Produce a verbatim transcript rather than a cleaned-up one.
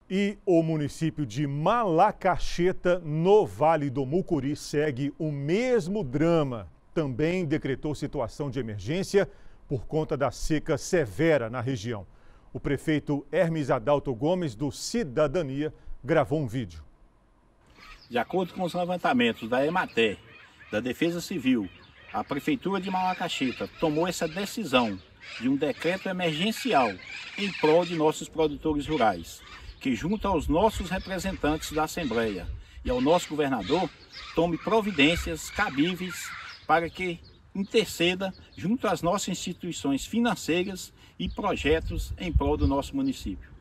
E o município de Malacacheta, no Vale do Mucuri, segue o mesmo drama. Também decretou situação de emergência por conta da seca severa na região. O prefeito Hermes Adalto Gomes, do Cidadania, gravou um vídeo. De acordo com os levantamentos da EMATER, da Defesa Civil, a Prefeitura de Malacacheta tomou essa decisão de um decreto emergencial em prol de nossos produtores rurais, que junto aos nossos representantes da Assembleia e ao nosso governador, tome providências cabíveis para que interceda junto às nossas instituições financeiras e projetos em prol do nosso município.